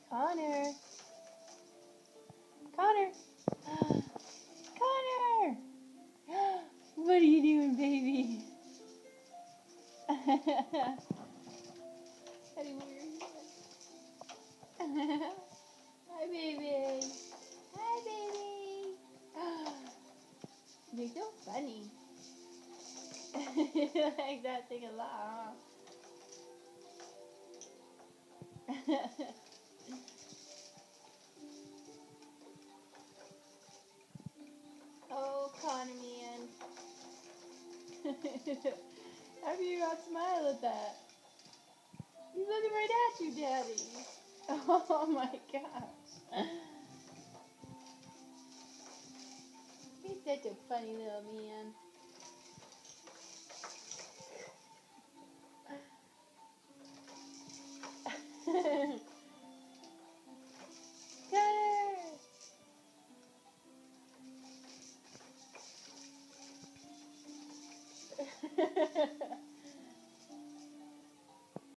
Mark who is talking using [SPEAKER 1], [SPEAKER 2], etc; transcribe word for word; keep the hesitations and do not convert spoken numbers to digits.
[SPEAKER 1] Connor. Connor. Connor. What are you doing, baby? Eddie, where are you at? Hi, baby. Hi, baby. You're so funny. You like that thing a lot, huh? Oh, Connor, man. How can you not smile at that? He's looking right at you, Daddy. Oh my gosh. He's such a funny little man. Cutter!